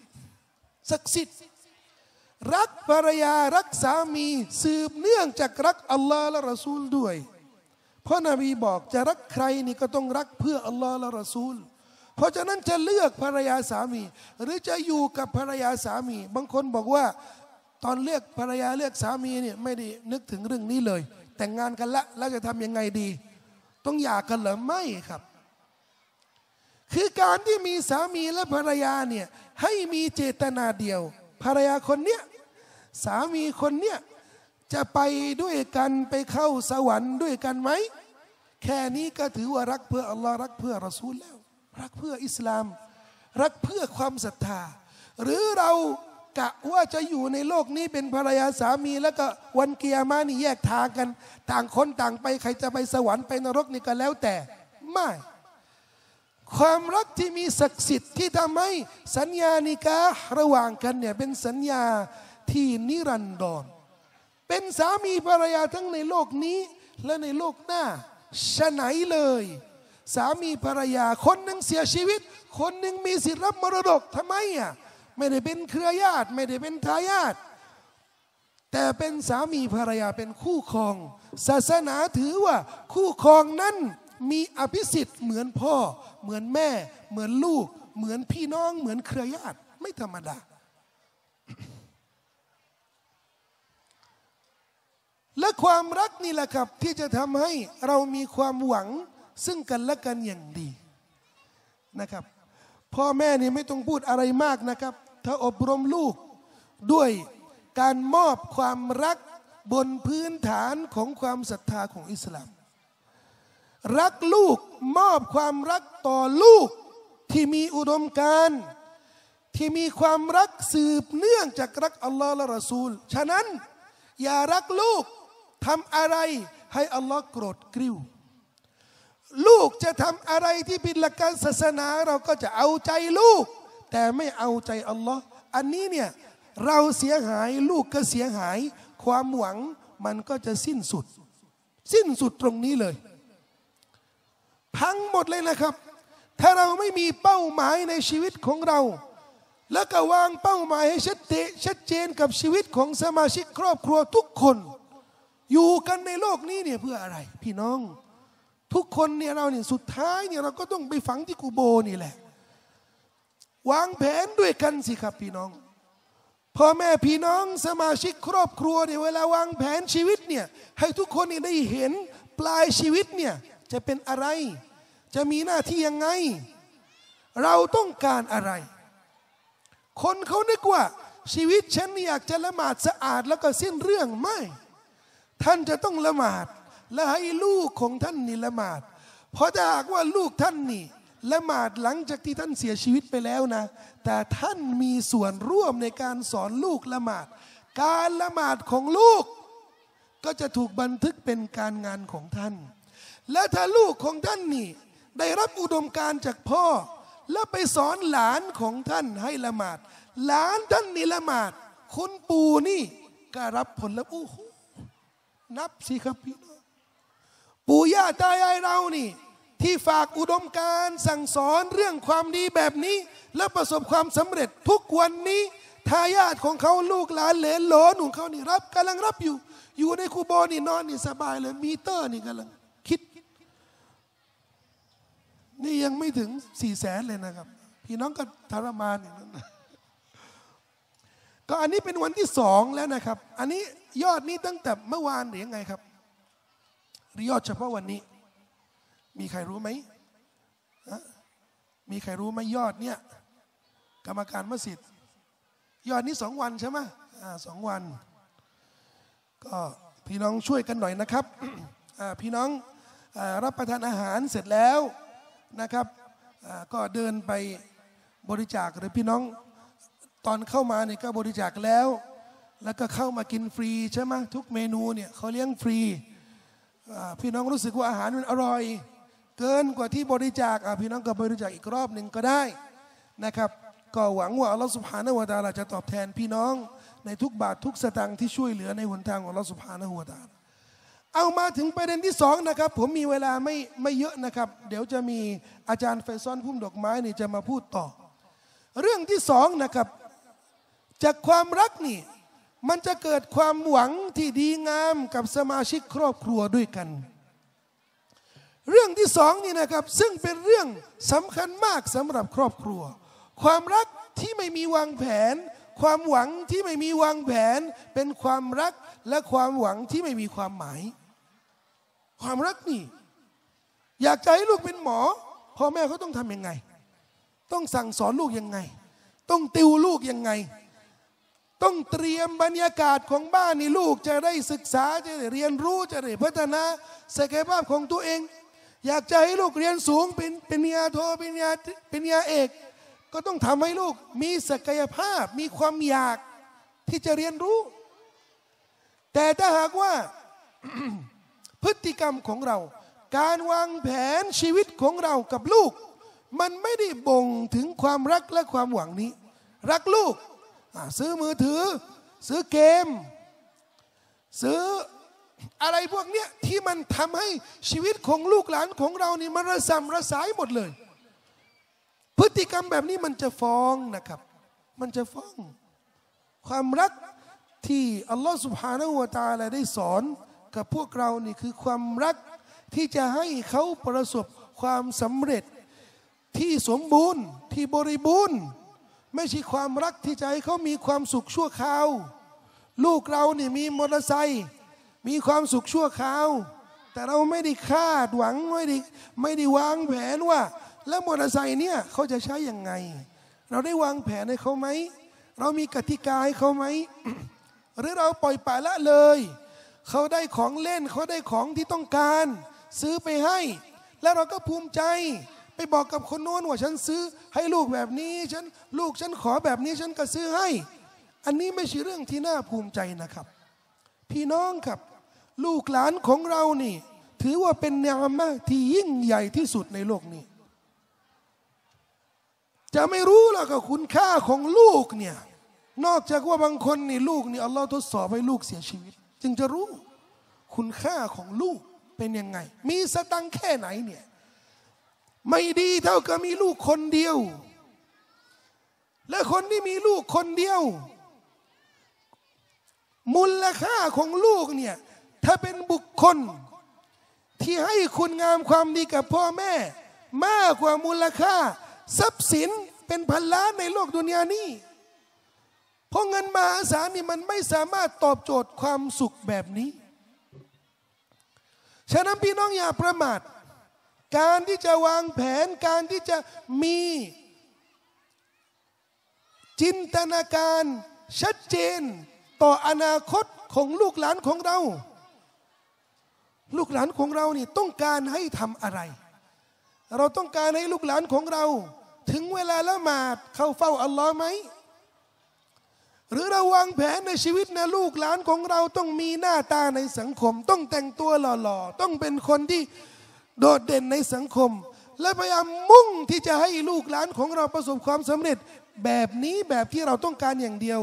รักภรรยารักสามีสืบเนื่องจากรักอัลลอฮ์และรอซูลด้วยเพราะนบีบอกจะรักใครนี่ก็ต้องรักเพื่ออัลลอฮ์และรอซูลเพราะฉะนั้นจะเลือกภรรยาสามีหรือจะอยู่กับภรรยาสามีบางคนบอกว่าตอนเลือกภรรยาเลือกสามีเนี่ยไม่ได้นึกถึงเรื่องนี้เลยแต่งงานกันแล้วจะทำยังไงดีต้องหย่ากันเหรอไม่ครับคือการที่มีสามีและภรรยาเนี่ยให้มีเจตนาเดียวภรรยาคนเนี้ยสามีคนเนี้ยจะไปด้วยกันไปเข้าสวรรค์ด้วยกันไหมแค่นี้ก็ถือว่ารักเพื่ออัลลอฮ์รักเพื่อรอซูลแล้วรักเพื่ออิสลามรักเพื่อความศรัทธาหรือเรากะว่าจะอยู่ในโลกนี้เป็นภรรยาสามีแล้วก็วันกิยามะห์นี่แยกทางกันต่างคนต่างไปใครจะไปสวรรค์ไปนรกนี่ก็แล้วแต่ไม่ความรักที่มีศักดิ์สิทธิ์ที่ทำให้สัญญานิกาห์ระหว่างกันเนี่ยเป็นสัญญาที่นิรันดรเป็นสามีภรรยาทั้งในโลกนี้และในโลกหน้าฉะไหนเลยสามีภรรยาคนหนึ่งเสียชีวิตคนหนึ่งมีสิทธิรับมรดกทำไมอ่ะไม่ได้เป็นเครือญาติไม่ได้เป็นทายาทแต่เป็นสามีภรรยาเป็นคู่ครองศาสนาถือว่าคู่ครองนั้นมีอภิสิทธิ์เหมือนพ่อเหมือนแม่เหมือนลูกเหมือนพี่น้องเหมือนเครือญาติไม่ธรรมดาและความรักนี่แหละครับที่จะทำให้เรามีความหวังซึ่งกันและกันอย่างดีนะครับพ่อแม่นี่ไม่ต้องพูดอะไรมากนะครับถ้าอบรมลูกด้วยการมอบความรักบนพื้นฐานของความศรัทธาของอิสลามรักลูกมอบความรักต่อลูกที่มีอุดมการณ์ที่มีความรักสืบเนื่องจากรักอัลลอฮ์และรอซูลฉะนั้นอย่ารักลูกทำอะไรให้อัลลอฮ์โกรธกริ้วลูกจะทำอะไรที่ผิดหลักการศาสนาเราก็จะเอาใจลูกแต่ไม่เอาใจอัลลอฮ์อันนี้เนี่ยเราเสียหายลูกก็เสียหายความหวังมันก็จะสิ้นสุดตรงนี้เลยพังหมดเลยนะครับถ้าเราไม่มีเป้าหมายในชีวิตของเราแล้วก็วางเป้าหมายให้ชัดเจนกับชีวิตของสมาชิกครอบครัวทุกคนอยู่กันในโลกนี้เนี่ยเพื่ออะไรพี่น้องทุกคนเนี่ยเราเนี่ยสุดท้ายเนี่ยเราก็ต้องไปฝังที่กูโบนี่แหละวางแผนด้วยกันสิครับพี่น้องพ่อแม่พี่น้องสมาชิกครอบครัวเนี่ยเวลาวางแผนชีวิตเนี่ยให้ทุกคนเนี่ยได้เห็นปลายชีวิตเนี่ยจะเป็นอะไรจะมีหน้าที่ยังไงเราต้องการอะไรคนเขานึกว่าชีวิตฉันอยากจะละหมาดสะอาดแล้วก็สิ้นเรื่องไม่ท่านจะต้องละหมาดและให้ลูกของท่านนี่ละหมาดเพราะถ้าหากว่าลูกท่านนี่ละหมาดหลังจากที่ท่านเสียชีวิตไปแล้วนะแต่ท่านมีส่วนร่วมในการสอนลูกละหมาดการละหมาดของลูกก็จะถูกบันทึกเป็นการงานของท่านและถ้าลูกของท่านนี่ได้รับอุดมการณ์จากพ่อแล้วไปสอนหลานของท่านให้ละหมาดหลานท่านนี่ละหมาดคุณปู่นี่ก็รับผลแล้วโอ้โหนับสิครับพี่น้องปู่ย่าตายายเรานี่ที่ฝากอุดมการณ์สั่งสอนเรื่องความดีแบบนี้และประสบความสำเร็จทุกวันนี้ทายาทของเขาลูกหลานเหลนโหลนของเขานี่กำลังรับอยู่ในคูโบนี่นอนนี่สบายเลยมีเตอร์นี่กำลังคิดนี่ยังไม่ถึง400,000เลยนะครับพี่น้องก็ทรมานอย่างนั้นก็อันนี้เป็นวันที่2แล้วนะครับอันนี้ยอดนี้ตั้งแต่เมื่อวานหรือยังไงครับหรือยอดเฉพาะวันนี้มีใครรู้ไหมมีใครรู้ไหมยอดเนี่ยกรรมการมัสยิดยอดนี้2 วันใช่ไหม2 วันก็พี่น้องช่วยกันหน่อยนะครับพี่น้องรับประทานอาหารเสร็จแล้วนะครับก็เดินไปบริจาคหรือพี่น้องตอนเข้ามาเนี่ยก็บริจาคแล้วก็เข้ามากินฟรีใช่ไหมทุกเมนูเนี่ยเขาเลี้ยงฟรีพี่น้องรู้สึกว่าอาหารมันอร่อยเกินกว่าที่บริจาคพี่น้องก็บริจาคอีกรอบหนึ่งก็ได้นะครับก็หวังว่าอัลลอฮฺซุบฮานะฮูวะตะอาลาจะตอบแทนพี่น้องในทุกบาททุกสตางค์ที่ช่วยเหลือในหนทางของอัลลอฮฺซุบฮานะฮูวะตะอาลาเอามาถึงประเด็นที่สองนะครับผมมีเวลาไม่เยอะนะครับเดี๋ยวจะมีอาจารย์ไฟซอนพุ่มดอกไม้นี่จะมาพูดต่อเรื่องที่สองนะครับจากความรักนี่มันจะเกิดความหวังที่ดีงามกับสมาชิกครอบครัวด้วยกันเรื่องที่สองนี่นะครับซึ่งเป็นเรื่องสำคัญมากสำหรับครอบครัวความรักที่ไม่มีวางแผนความหวังที่ไม่มีวางแผนเป็นความรักและความหวังที่ไม่มีความหมายความรักนี่อยากจะให้ลูกเป็นหมอพ่อแม่เขาต้องทำยังไงต้องสั่งสอนลูกยังไงต้องติวลูกยังไงต้องเตรียมบรรยากาศของบ้านนี่ลูกจะได้ศึกษาจะได้เรียนรู้จะได้พัฒนาศักยภาพของตัวเองอยากจะให้ลูกเรียนสูงเป็นปริญญาโทปริญญาเอกก็ต้องทำให้ลูกมีศักยภาพมีความอยากที่จะเรียนรู้แต่ถ้าหากว่า พฤติกรรมของเราการวางแผนชีวิตของเรากับลูกมันไม่ได้บ่งถึงความรักและความหวังนี้รักลูกซื้อมือถือซื้อเกมซื้ออะไรพวกเนี้ยที่มันทำให้ชีวิตของลูกหลานของเรานี่มันระสำระสายหมดเลยพฤติกรรมแบบนี้มันจะฟ้องนะครับมันจะฟ้องความรักที่อัลลอฮฺ سبحانه และ تعالى ได้สอนกับพวกเรานี่คือความรักที่จะให้เขาประสบความสำเร็จที่สมบูรณ์ที่บริบูรณ์ไม่ใช่ความรักที่จะให้เขามีความสุขชั่วคราวลูกเรานี่มีมอเตอร์ไซค์มีความสุขชั่วคราวแต่เราไม่ได้คาดหวังไม่ได้วางแผนว่าแล้วมอเตอร์ไซค์เนี่ยเขาจะใช้ยังไงเราได้วางแผนให้เขาไหมเรามีกติกาให้เขาไหม หรือเราปล่อยปละละเลยเขาได้ของเล่นเขาได้ของที่ต้องการซื้อไปให้แล้วเราก็ภูมิใจไปบอกกับคนโน้นว่าฉันซื้อให้ลูกแบบนี้ลูกฉันขอแบบนี้ฉันก็ซื้อให้อันนี้ไม่ใช่เรื่องที่น่าภูมิใจนะครับพี่น้องครับลูกหลานของเรานี่ถือว่าเป็นเนือมะที่ยิ่งใหญ่ที่สุดในโลกนี้จะไม่รู้หรอกว่าคุณค่าของลูกเนี่ยนอกจากว่าบางคนนี่ลูกนี่อัลลอฮ์ทดสอบให้ลูกเสียชีวิตจึงจะรู้คุณค่าของลูกเป็นยังไงมีสตังค์แค่ไหนเนี่ยไม่ดีเท่ากับมีลูกคนเดียวและคนที่มีลูกคนเดียวมูลค่าของลูกเนี่ยถ้าเป็นบุคคลที่ให้คุณงามความดีกับพ่อแม่มากกว่ามูลค่าทรัพย์สินเป็นพันล้านในโลกดุนยานี้เพราะเงินมหาศาลนี่มันไม่สามารถตอบโจทย์ความสุขแบบนี้ฉะนั้นพี่น้องอย่าประมาทการที่จะวางแผนการที่จะมีจินตนาการชัดเจนต่ออนาคตของลูกหลานของเราลูกหลานของเรานี่ต้องการให้ทำอะไรเราต้องการให้ลูกหลานของเราถึงเวลาละหมาดเข้าเฝ้าอัลลอฮ์ไหมหรือเราวางแผนในชีวิตนะลูกหลานของเราต้องมีหน้าตาในสังคมต้องแต่งตัวหล่อๆต้องเป็นคนที่โดดเด่นในสังคมและพยายามมุ่งที่จะให้ลูกหลานของเราประสบความสำเร็จแบบนี้แบบที่เราต้องการอย่างเดียว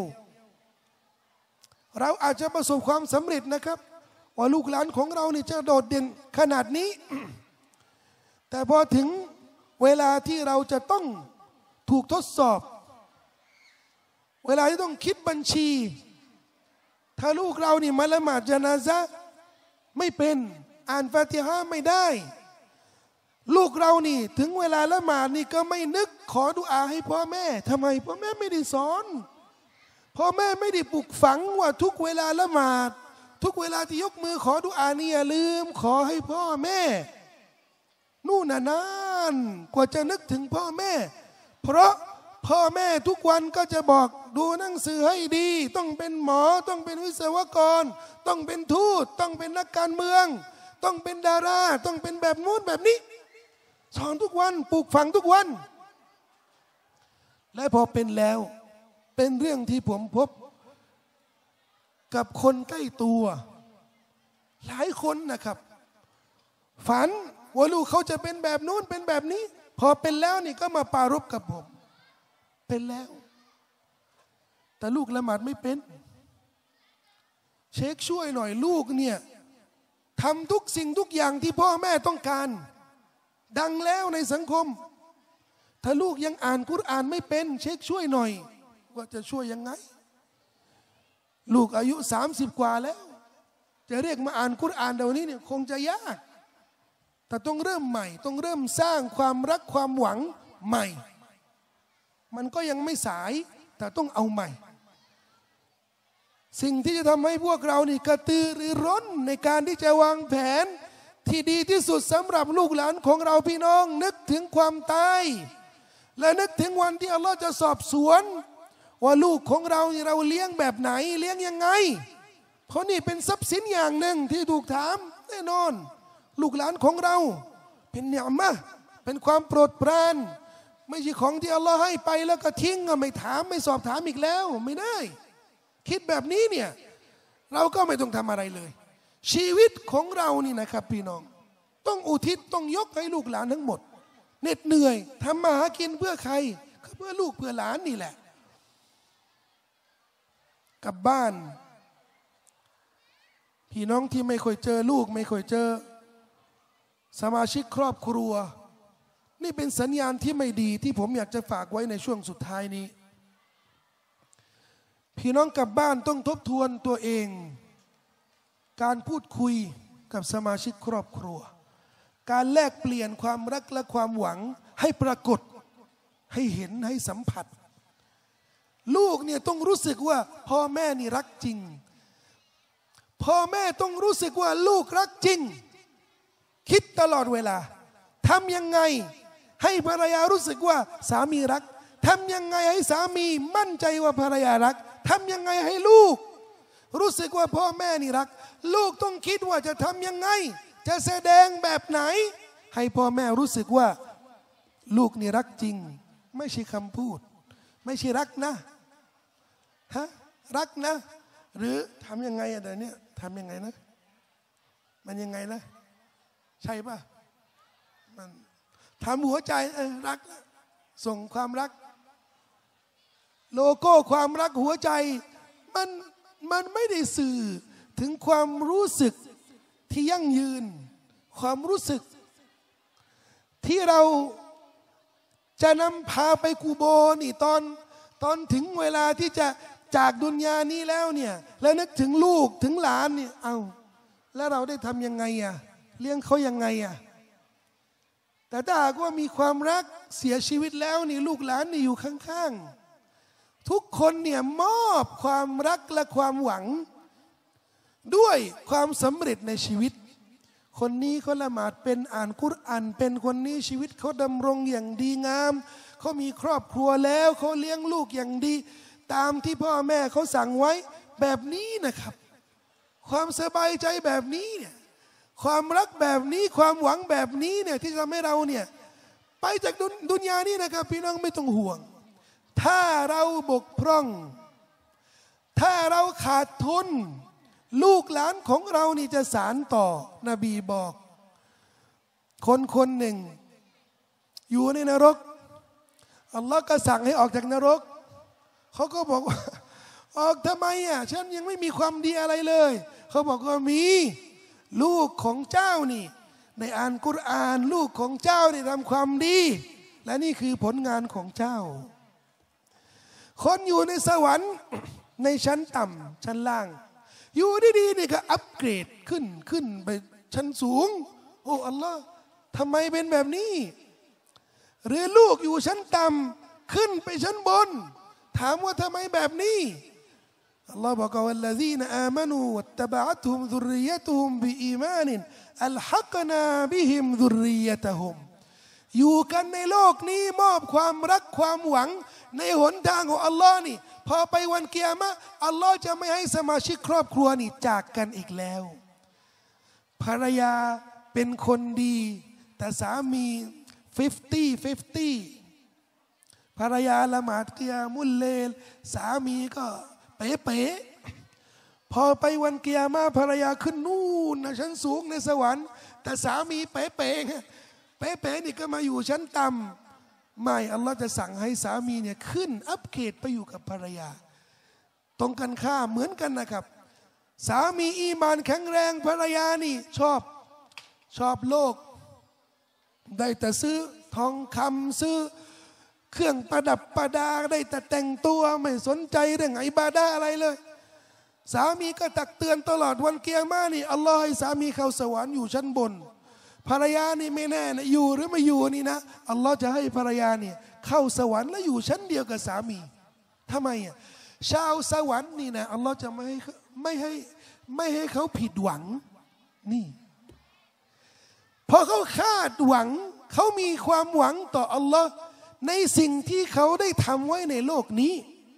เราอาจจะประสบความสำเร็จนะครับว่าลูกหลานของเรานี่จะโดดเด่นขนาดนี้ แต่พอถึงเวลาที่เราจะต้องถูกทดสอบเวลาที่ต้องคิดบัญชีถ้าลูกเรานี่มาละหมาดญะนาซะห์ไม่เป็นอ่านฟาติฮะห์ไม่ได้ลูกเรานี่ถึงเวลาละหมาดนี่ก็ไม่นึกขอดุอาให้พ่อแม่ทำไมพ่อแม่ไม่ได้สอนพ่อแม่ไม่ได้ปลูกฝังว่าทุกเวลาละหมาดทุกเวลาที่ยกมือขอดุอานี่อย่าลืมขอให้พ่อแม่นู่นนานกว่าจะนึกถึงพ่อแม่เพราะพ่อแม่ทุกวันก็จะบอกดูหนังสือให้ดีต้องเป็นหมอต้องเป็นวิศวกรต้องเป็นทูตต้องเป็นนักการเมืองต้องเป็นดาราต้องเป็นแบบนู้นแบบนี้สอนทุกวันปลูกฝังทุกวันและพอเป็นแล้วเป็นเรื่องที่ผมพบกับคนใกล้ตัวหลายคนนะครับฝันว่าลูกเขาจะเป็นแบบนู้นเป็นแบบนี้พอเป็นแล้วนี่ก็มาปรารภกับผมเป็นแล้วแต่ลูกละหมาดไม่เป็นเช็คช่วยหน่อยลูกเนี่ยทำทุกสิ่งทุกอย่างที่พ่อแม่ต้องการดังแล้วในสังคมถ้าลูกยังอ่านกุรอานไม่เป็นเช็คช่วยหน่อยว่าจะช่วยยังไงลูกอายุ30 กว่าแล้วจะเรียกมาอ่านกุรอานเดี๋ยวนี้เนี่ยคงจะยากแต่ต้องเริ่มใหม่ต้องเริ่มสร้างความรักความหวังใหม่มันก็ยังไม่สายแต่ต้องเอาใหม่สิ่งที่จะทำให้พวกเรานี่กระตือรือร้นในการที่จะวางแผนที่ดีที่สุดสำหรับลูกหลานของเราพี่น้องนึกถึงความตายและนึกถึงวันที่อัลลอฮ์จะสอบสวนว่าลูกของเราเราเลี้ยงแบบไหนเลี้ยงยังไงเพราะนี่เป็นทรัพย์สินอย่างหนึ่งที่ถูกถามแน่นอนลูกหลานของเราเป็นเนียมะเป็นความโปรดปรานไม่ใช่ของที่อัลลอฮ์ให้ไปแล้วก็ทิ้งไม่ถามไม่สอบถามอีกแล้วไม่ได้คิดแบบนี้เนี่ยเราก็ไม่ต้องทำอะไรเลยชีวิตของเรานี่นะครับพี่น้องต้องอุทิศต้องยกให้ลูกหลานทั้งหมดเหน็ดเหนื่อยทำมาหากินเพื่อใครก็เพื่อลูกเพื่อหลานนี่แหละกลับบ้านพี่น้องที่ไม่ค่อยเจอลูกไม่ค่อยเจอสมาชิกครอบครัวนี่เป็นสัญญาณที่ไม่ดีที่ผมอยากจะฝากไว้ในช่วงสุดท้ายนี้พี่น้องกลับบ้านต้องทบทวนตัวเองการพูดคุยกับสมาชิกครอบครัวการแลกเปลี่ยนความรักและความหวังให้ปรากฏให้เห็นให้สัมผัสลูกเนี่ยต้องรู้สึกว่าพ่อแม่นี่รักจริงพ่อแม่ต้องรู้สึกว่าลูกรักจริงคิดตลอดเวลาทำยังไงให้ภรรยารู้สึกว่าสามีรักทำยังไงให้สามีมั่นใจว่าภรรยารักทำยังไงให้ลูกรู้สึกว่าพ่อแม่นี่รักลูกต้องคิดว่าจะทำยังไงจะแสดงแบบไหนให้พ่อแม่รู้สึกว่าลูกนี่รักจริงไม่ใช่คำพูดไม่ใช่รักนะฮะรักนะหรือทำยังไงอะเดี๋ยวนี้ทำยังไงนะมันยังไงนะใช่ป่ะมันทำหัวใจรักส่งความรักโลโก้ความรักหัวใจมันไม่ได้สื่อถึงความรู้สึกที่ยั่งยืนความรู้สึกที่เราจะนำพาไปกูโบนี่ตอนถึงเวลาที่จะจากดุนยานี้แล้วเนี่ยแล้วนึกถึงลูกถึงหลานเนี่ยเอาแล้วเราได้ทำยังไงอะเลี้ยงเขายังไงอะแต่ถ้าหากว่ามีความรักเสียชีวิตแล้วนี่ลูกหลานนี่อยู่ข้างๆทุกคนเนี่ยมอบความรักและความหวังด้วยความสำเร็จในชีวิตคนนี้เขาละหมาดเป็นอ่านกุรอานเป็นคนนี้ชีวิตเขาดำรงอย่างดีงามเขามีครอบครัวแล้วเขาเลี้ยงลูกอย่างดีตามที่พ่อแม่เขาสั่งไว้แบบนี้นะครับความสบายใจแบบนี้เนี่ยความรักแบบนี้ความหวังแบบนี้เนี่ยที่ทำให้เราเนี่ยไปจากดุนยานี้นะครับพี่น้องไม่ต้องห่วงถ้าเราบกพร่องถ้าเราขาดทุนลูกหลานของเรานี่จะสานต่อนบีบอกคนหนึ่งอยู่ในนรกอัลลอฮ์ก็สั่งให้ออกจากนรกเขาก็บอกว่าออกทำไมอ่ะฉันยังไม่มีความดีอะไรเลยเขาบอกว่ามีลูกของเจ้านี่ในอ่านกุรอานลูกของเจ้าได้ทำความดีและนี่คือผลงานของเจ้าคนอยู่ในสวรรค์ในชั้นต่ำชั้นล่างอยู่ดีๆนี่ก็อัปเกรดขึ้นไปชั้นสูงโอ้อัลลอฮ์ทำไมเป็นแบบนี้หรือลูกอยู่ชั้นต่ำขึ้นไปชั้นบนถามว่าทำไมแบบนี้อัลลอฮ์บอกว่าالذين آمنوا واتبعتهم ذريتهم بإيمان ألحقنا بهم ذريتهم อยู่กันในโลกนี้มอบความรักความหวังในหนทางของอัลลอฮ์นี่พอไปวันกิยามะห์อัลลอฮ์จะไม่ให้สมาชิกครอบครัวนี่จากกันอีกแล้วภรรยาเป็นคนดีแต่สามี50-50ภรรยาละหมาดกิยามุลเลลสามีก็เป๋พอไปวันกิยามะห์ภรรยาขึ้นนู่นนะชั้นสูงในสวรรค์แต่สามีเป๋ๆเป๋ๆนี่ก็มาอยู่ชั้นต่ำไม่อัลลอฮ์จะสั่งให้สามีเนี่ยขึ้นอัปเกรดไปอยู่กับภรรยาตรงกันข้ามเหมือนกันนะครับสามีอีมานแข็งแรงภรรยานี่ชอบโลกได้แต่ซื้อทองคำซื้อเครื่องประดับประดาได้แต่แต่งตัวไม่สนใจเรื่องอิบาดะห์อะไรเลยสามีก็ตักเตือนตลอดวันเกียร์มานี่อัลลอฮ์ให้สามีเข้าสวรรค์อยู่ชั้นบนภรรยานี่ไม่แน่นะอยู่หรือไม่อยู่นี่นะอัลลอฮ์จะให้ภรรยาเนี่ยเข้าสวรรค์และอยู่ชั้นเดียวกับสามีทำไมอ่ะชาวสวรรค์นี่นะอัลลอฮ์จะไม่ให้เขาผิดหวังนี่พอเขาคาดหวังเขามีความหวังต่ออัลลอฮ์ในสิ่งที่เขาได้ทำไว้ในโลกนี้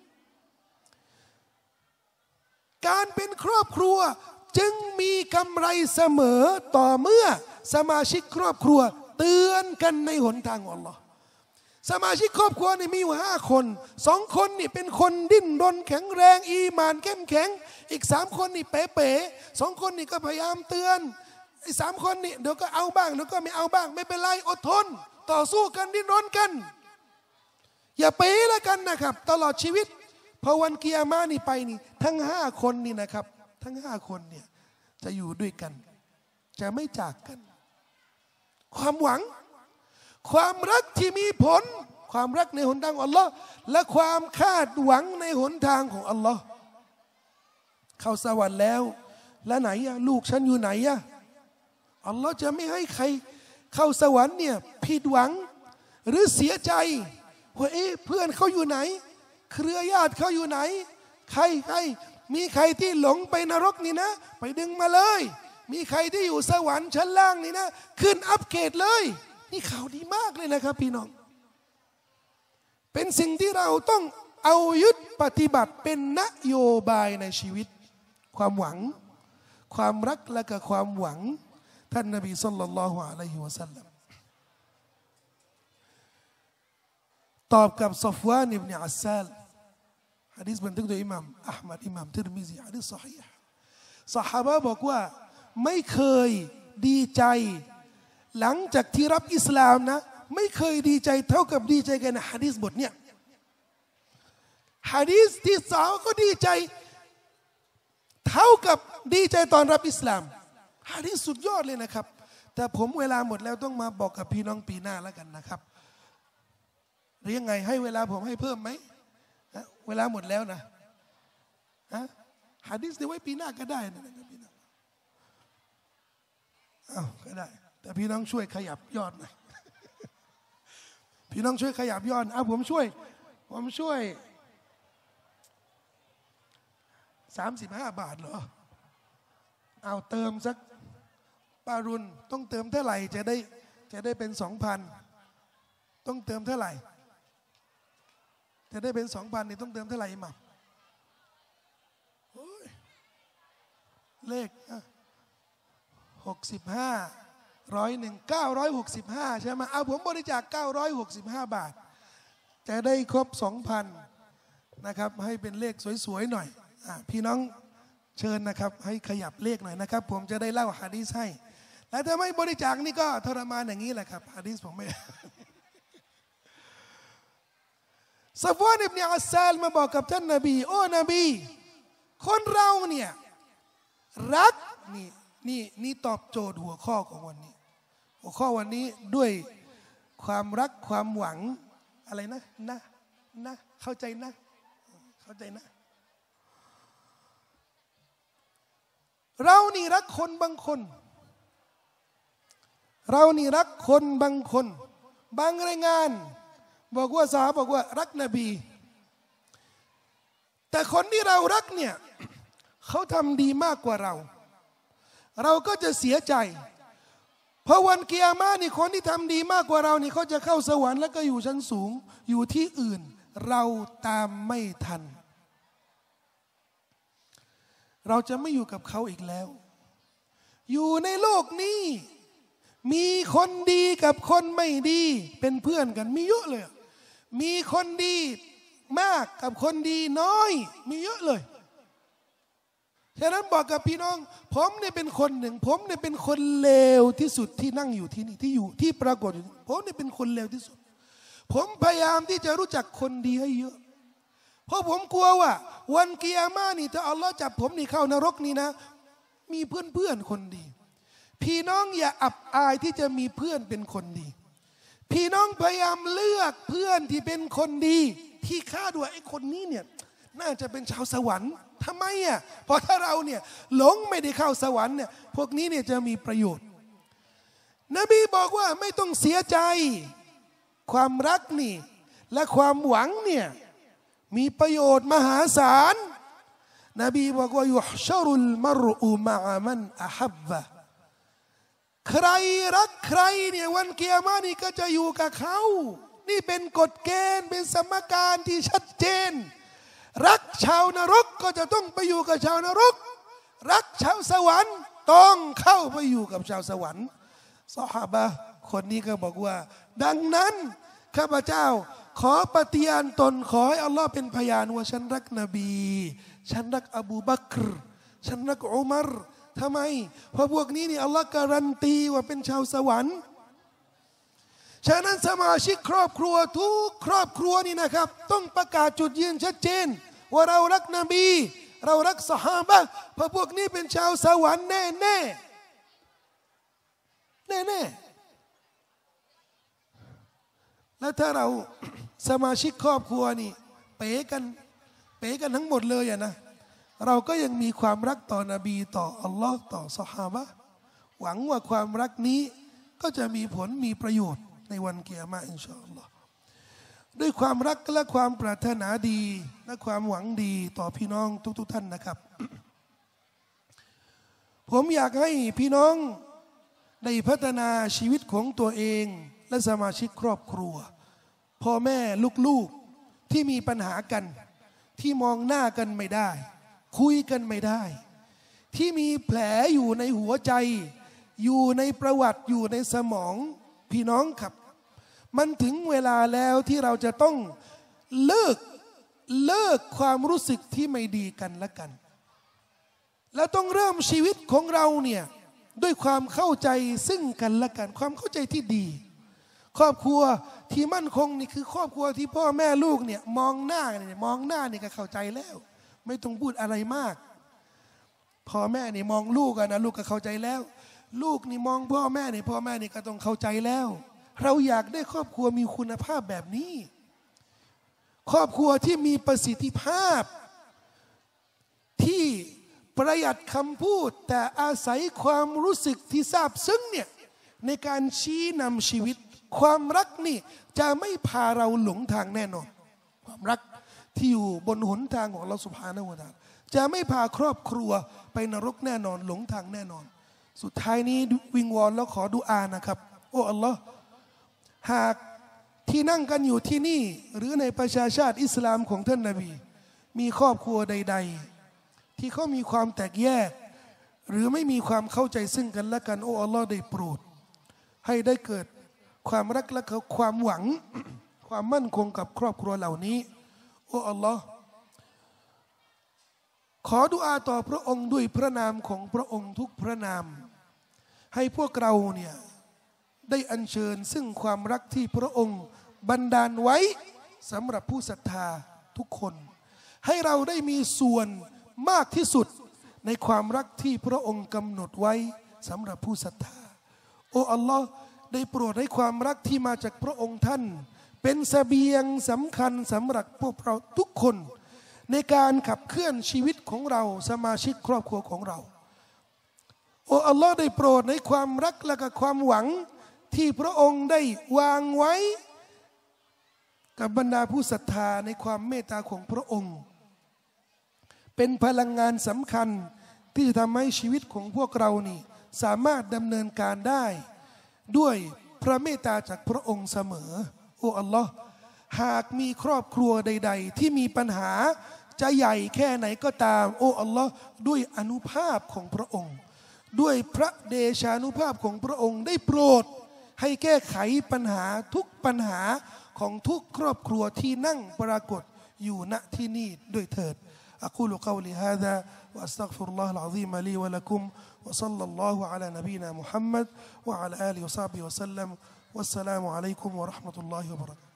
การเป็นครอบครัวจึงมีกำไรเสมอต่อเมื่อสมาชิกครอบครัวเตือนกันในหนทางของอัลลอฮ์สมาชิกครอบครัวนี่มีอยู่5 คน2 คนนี่เป็นคนดิ้นรนแข็งแรงอีหม่านเข้มแข็งอีก3 คนนี่เป๋ๆ2 คนนี่ก็พยายามเตือนไอ้3 คนนี่เดี๋ยวก็เอาบ้างเดี๋ยวก็ไม่เอาบ้างไม่เป็นไรอดทนต่อสู้กันดิ้นรนกันอย่าเป๋ละกันนะครับตลอดชีวิตพอวันกิยามะห์นี่ไปนี่ทั้ง5 คนนี่นะครับทั้ง5 คนเนี่ยจะอยู่ด้วยกันจะไม่จากกันความหวังความรักที่มีผลความรักในหนทางของอัลลอฮ์และความคาดหวังในหนทางของอัลลอฮ์เข้าสวรรค์แล้วแล้วไหนอะลูกฉันอยู่ไหนอะอัลลอฮ์จะไม่ให้ใครเข้าสวรรค์เนี่ยผิดหวังหรือเสียใจว่าเพื่อนเขาอยู่ไหนเครือญาติเขาอยู่ไหนใครมีใครที่หลงไปนรกนี่นะไปดึงมาเลยมีใครที่อยู่สวรรค์ชั้นล่างนี่นะขึ้นอัปเกรดเลยนี่ข่าวดีมากเลยนะครับพี่น้องเป็นสิ่งที่เราต้องเอายึดปฏิบัติเป็นนโยบายในชีวิตความหวังความรักและก็ความหวังท่านนบีศ็อลลัลลอฮุอะลัยฮิวะซัลลัมตอบกับซอฟวานอิบนุอัสซาลหะดีษบันทึกโดยอิหม่ามอะห์มัดอิหม่ามติรมิซีหะดีษศอฮีฮ์ซอฮาบะห์บอกว่าไม่เคยดีใจหลังจากที่รับอิสลามนะไม่เคยดีใจเท่ากับดีใจกันในหะดีษบทเนี้ยหะดีษที่2ก็ดีใจเท่ากับดีใจตอนรับอิสลามหะดีษสุดยอดเลยนะครับแต่ผมเวลาหมดแล้วต้องมาบอกกับพี่น้องปีหน้าแล้วกันนะครับหรือยังไงให้เวลาผมให้เพิ่มไหมเวลาหมดแล้วนะหะดีษเดี๋ยวไว้ปีหน้าก็ได้นะพี่น้องก็ได้แต่พี่น้องช่วยขยับยอดหน่อยพี่น้องช่วยขยับยอดผมช่วย35 บาทเหรอเอาเติมสักปารุนต้องเติมเท่าไหร่จะได้เป็น 2,000ต้องเติมเท่าไหร่จะได้เป็น 2,000นี่ต้องเติมเท่าไหร่อิหม่ามเลข65 100 965ใช่ไหมผมบริจาค965 บาทจะได้ครบ 2,000 นะครับให้เป็นเลขสวยๆหน่อยพี่น้องเชิญนะครับให้ขยับเลขหน่อยนะครับผมจะได้เล่าหะดีษให้และถ้าไม่บริจาคนี่ก็ทรมานอย่างนี้แหละครับหะดีษผมไม่ซอฟวานอิบนุอัสซาลมาบอกกับท่านนบีโอ้นบีคนเราเนี่ยรักนี่ตอบโจทย์หัวข้อของวันนี้หัวข้อวันนี้ด้วยความรักความหวังอะไรนะเข้าใจนะเรานี่รักคนบางคนบางรายงานบอกว่าซอฮาบะห์บอกว่ารักนบีแต่คนที่เรารักเนี่ยเขาทำดีมากกว่าเราก็จะเสียใจเพราะวันกิยามะห์นี่คนที่ทำดีมากกว่าเรานี่เขาจะเข้าสวรรค์แล้วก็อยู่ชั้นสูงอยู่ที่อื่นเราตามไม่ทันเราจะไม่อยู่กับเขาอีกแล้วอยู่ในโลกนี้มีคนดีกับคนไม่ดีเป็นเพื่อนกันมีเยอะเลยมีคนดีมากกับคนดีน้อยมีเยอะเลยฉะนั้นบอกกับพี่น้องผมเนี่ยเป็นคนหนึ่งผมเนี่ยเป็นคนเลวที่สุดที่นั่งอยู่ที่นี่ที่ปรากฏอยู่ผมเนี่ยเป็นคนเลวที่สุดผมพยายามที่จะรู้จักคนดีให้เยอะเพราะผมกลัวว่าวันกิยามะห์นี่ถ้าอัลลอฮ์จับผมนี่เข้านรกนี่นะมีเพื่อนคนดีพี่น้องอย่าอับอายที่จะมีเพื่อนเป็นคนดีพี่น้องพยายามเลือกเพื่อนที่เป็นคนดีที่คาดว่าไอ้คนนี้เนี่ยน่าจะเป็นชาวสวรรค์ทำไมอ่ะเพราะถ้าเราเนี่ยหลงไม่ได้เข้าสวรรค์เนี่ยพวกนี้เนี่ยจะมีประโยชน์นบีบอกว่าไม่ต้องเสียใจความรักนี่และความหวังเนี่ยมีประโยชน์มหาศาลนบีบอกว่ายุฮชรุลมรอุมะมันอะฮับบะใครรักใครเนี่ยวันกิยามะห์นี่ก็จะอยู่กับเขานี่เป็นกฎเกณฑ์เป็นสมการที่ชัดเจนรักชาวนรกก็จะต้องไปอยู่กับชาวนรกรักชาวสวรรค์ต้องเข้าไปอยู่กับชาวสวรรค์ซอฮาบะห์คนนี้ก็บอกว่าดังนั้นข้าพเจ้าขอปฏิญาณตนขอให้อัลลอฮ์เป็นพยานว่าฉันรักนบีฉันรักอบูบักรฉันรักอุมัรทำไมเพราะพวกนี้นี่อัลลอฮ์การันตีว่าเป็นชาวสวรรค์ฉะนั้นสมาชิกครอบครัวทุกครอบครัวนี่นะครับต้องประกาศจุดยืนชัดเจนว่าเรารักนบีเรารักซอฮาบะห์เพราะพวกนี้เป็นชาวสวรรค์แน่แน่แน่แน่แล้วถ้าเราสมาชิกครอบครัวนี่เป๋กันทั้งหมดเลยอะนะเราก็ยังมีความรักต่อนบีต่ออัลลอฮ์ต่อซอฮาบะห์หวังว่าความรักนี้ก็จะมีผลมีประโยชน์ในวันกิยามะห์อินชาอัลลอฮ์ด้วยความรักและความปรารถนาดีและความหวังดีต่อพี่น้องทุกท่านนะครับ ผมอยากให้พี่น้องได้พัฒนาชีวิตของตัวเองและสมาชิกครอบครัวพ่อแม่ลูกๆที่มีปัญหากันที่มองหน้ากันไม่ได้คุยกันไม่ได้ที่มีแผลอยู่ในหัวใจอยู่ในประวัติอยู่ในสมองพี่น้องครับมันถึงเวลาแล้วที่เราจะต้องเลิกความรู้สึกที่ไม่ดีกันและกันและต้องเริ่มชีวิตของเราเนี่ยด้วยความเข้าใจซึ่งกันและกันความเข้าใจที่ดีครอบครัวที่มั่นคงนี่คือครอบครัวที่พ่อแม่ลูกเนี่ยมองหน้านี่ก็เข้าใจแล้วไม่ต้องพูดอะไรมากพ่อแม่นี่มองลูกกันนะลูกก็เข้าใจแล้วลูกนี่มองพ่อแม่นี่ก็ต้องเข้าใจแล้วเราอยากได้ครอบครัวมีคุณภาพแบบนี้ครอบครัวที่มีประสิทธิภาพที่ประหยัดคำพูดแต่อาศัยความรู้สึกที่ซาบซึ้งเนี่ยในการชี้นำชีวิตความรักนี่จะไม่พาเราหลงทางแน่นอนความรักที่อยู่บนหนทางของอัลเลาะห์ซุบฮานะฮูวะตะอาลาจะไม่พาครอบครัวไปนรกแน่นอนหลงทางแน่นอนสุดท้ายนี้วิงวอนแล้วขอดุอานะครับโอ้อัลลอฮ์หากที่นั่งกันอยู่ที่นี่หรือในประชาชาติอิสลามของท่านนบีมีครอบครัวใดๆที่เขามีความแตกแยกหรือไม่มีความเข้าใจซึ่งกันและกันโอ้อัลลอฮ์ได้โปรดให้ได้เกิดความรักและความหวังความมั่นคงกับครอบครัวเหล่านี้โอ้อัลลอฮ์ขอดุอาต่อพระองค์ด้วยพระนามของพระองค์ทุกพระนามให้พวกเราเนี่ยได้อัญเชิญซึ่งความรักที่พระองค์บันดาลไว้สำหรับผู้ศรัทธาทุกคนให้เราได้มีส่วนมากที่สุดในความรักที่พระองค์กำหนดไว้สำหรับผู้ศรัทธาโอ้อัลลอฮ์ได้โปรดให้ความรักที่มาจากพระองค์ท่านเป็นเสบียงสำคัญสำหรับพวกเราทุกคนในการขับเคลื่อนชีวิตของเราสมาชิกครอบครัวของเราโอ้อัลลอฮ์ได้โปรดในความรักและก็ความหวังที่พระองค์ได้วางไว้กับบรรดาผู้ศรัทธาในความเมตตาของพระองค์เป็นพลังงานสำคัญที่จะทำให้ชีวิตของพวกเรานี่สามารถดำเนินการได้ด้วยพระเมตตาจากพระองค์เสมอโอ้อัลลอฮ์หากมีครอบครัวใดๆที่มีปัญหาจะใหญ่แค่ไหนก็ตามโอ้อัลลอฮ์ด้วยอนุภาพของพระองค์ด้วยพระเดชานุภาพของพระองค์ได้โปรดให้แก้ไขปัญหาทุกปัญหาของทุกครอบครัวที่นั่งปรากฏอยู่ณที่นี่ด้วยเถิด أقول قولي هذا وأستغفر الله العظيم لي ولكم، وصلى الله على نبينا محمد وعلى آله وصحبه وسلم، والسلام عليكم ورحمة الله وبركاته.